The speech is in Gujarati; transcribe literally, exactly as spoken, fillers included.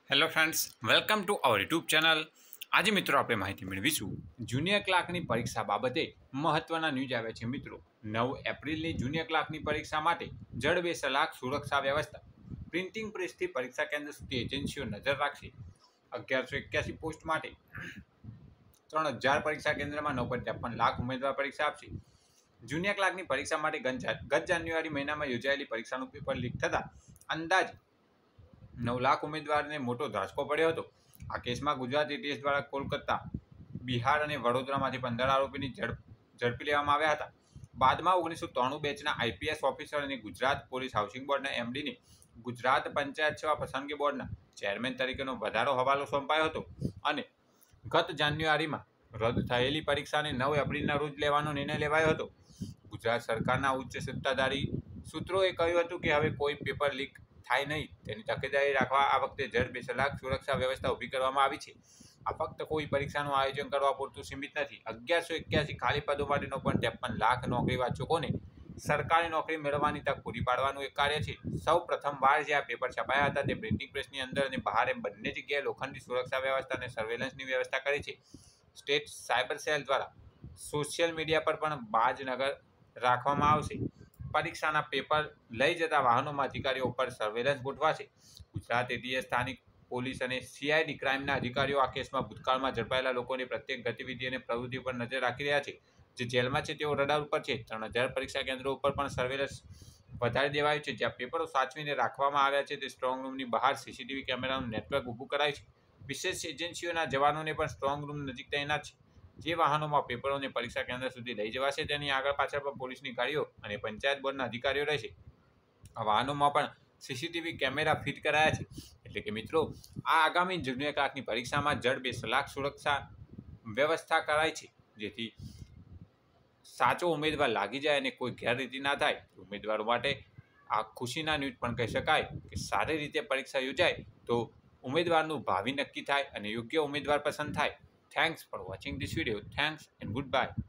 Hello friends, welcome to our YouTube channel. આજે મિત્રો આપણે માહિતી મેળવીશું જુનિયર ક્લાર્કની પરીક્ષા બાબતે મહત્વના ન્યૂઝ આવ્યા છે। મિત્રો નવ એપ્રિલની જુનિયર ક્લાર્કની પરીક્ષા માટે જડ બે સલાક સુરક્ષા વ્યવસ્થા। પ્રિન્ટિંગ પ્રેસથી પરીક્ષા કેન્દ્ર સુધી એજન્સીઓ નજર રાખશે। અગિયારસો એક્યાસી પોસ્ટ માટે ત્રણ હજાર પરીક્ષા કેન્દ્રમાં નવ પોઈન્ટ ત્રેપન લાખ ઉમેદવાર પરીક્ષા આપશે। જુનિયર ક્લાર્કની પરીક્ષા માટે ગત જાન્યુઆરી મહિનામાં યોજાયેલી પરીક્ષાનું પેપર લીક થતાં અંદાજ નવ લાખ ઉમેદવારને મોટો ધક્કો પડ્યો હતો। આ કેસમાં ગુજરાત એટીએસ દ્વારા કોલકાતા, બિહાર અને વડોદરામાંથી પંદર આરોપીની ઝડપી લેવામાં આવ્યા હતા। બાદમાં ઓગણીસો ત્રાણું બેચના આઈપીએસ ઓફિસર અને ગુજરાત પોલીસ હાઉસિંગ બોર્ડના એમડીને ગુજરાત પંચાયત સેવા પસંદગી બોર્ડના ચેરમેન તરીકેનો વધારો હવાલો સોંપાયો હતો અને ગત જાન્યુઆરીમાં રદ થયેલી પરીક્ષાને નવ એપ્રિલના રોજ લેવાનો નિર્ણય લેવાયો હતો। ગુજરાત સરકારના ઉચ્ચ સત્તાધારી સૂત્રોએ કહ્યું હતું કે હવે કોઈ પેપર લીક થાય નહીં તેની તકેદારી રાખવા આ વખતે જડ બે સલાક સુરક્ષા વ્યવસ્થા ઊભી કરવામાં આવી છે। આ ફક્ત કોઈ પરીક્ષાનું આયોજન કરવા પૂરતું સીમિત નથી। અગિયારસો એક્યાસી ખાલી પદો માટે નવ પોઈન્ટ ત્રેપન લાખ નોકરી વાચકોને સરકારી નોકરી મેળવવાની તક પૂરી પાડવાનું એક કાર્ય છે। સૌ પ્રથમવાર જે આ પેપર છપાયા હતા તે પ્રિન્ટિંગ પ્રેસની અંદર અને બહાર એમ બંને જગ્યાએ લોખંડની સુરક્ષા વ્યવસ્થા અને સર્વેલન્સની વ્યવસ્થા કરી છે। સ્ટેટ સાયબર સેલ દ્વારા સોશિયલ મીડિયા પર પણ બાજ નજર રાખવામાં આવશે। પરીક્ષાના પેપર લઈ જતા વાહનોમાં અધિકારીઓ પર સર્વેલન્સ ગોઠવાશે। ગુજરાત એટીએસ, સ્થાનિક પોલીસ અને સીઆઈડી ક્રાઇમના અધિકારીઓ આ કેસમાં ભૂતકાળમાં ઝડપાયેલા લોકોની પ્રત્યેક ગતિવિધિ અને પ્રવૃત્તિ પર નજર રાખી રહ્યા છે। જે જેલમાં છે તેઓ રડાર ઉપર છે। ત્રણ હજાર પરીક્ષા કેન્દ્રો ઉપર પણ સર્વેલન્સ વધારી દેવાયું છે। જ્યાં પેપરો સાચવીને રાખવામાં આવ્યા છે તે સ્ટ્રોંગ રૂમની બહાર સીસીટીવી કેમેરાનું નેટવર્ક ઊભું કરાયું છે। વિશેષ એજન્સીઓના જવાનોને પણ સ્ટ્રોંગ રૂમ નજીક તૈનાત છે। જે વાહનોમાં પેપરોને પરીક્ષા કેન્દ્ર સુધી લઈ જવાશે તેની આગળ પાછળ પણ પોલીસની ગાડીઓ અને પંચાયત બોર્ડના અધિકારીઓ રહેશે। આ વાહનોમાં પણ સીસીટીવી કેમેરા ફિટ કરાયા છે। એટલે કે મિત્રો આ આગામી જુનિયર ક્લાર્કની પરીક્ષામાં જડ બે સલાક સુરક્ષા વ્યવસ્થા કરાઈ છે, જેથી સાચો ઉમેદવાર લાગી જાય અને કોઈ ગેરરીતિ ના થાય। ઉમેદવારો માટે આ ખુશીના ન્યૂઝ પણ કહી શકાય કે સારી રીતે પરીક્ષા યોજાય તો ઉમેદવારનું ભાવિ નક્કી થાય અને યોગ્ય ઉમેદવાર પસંદ થાય। Thanks for watching this video. Thanks and good by.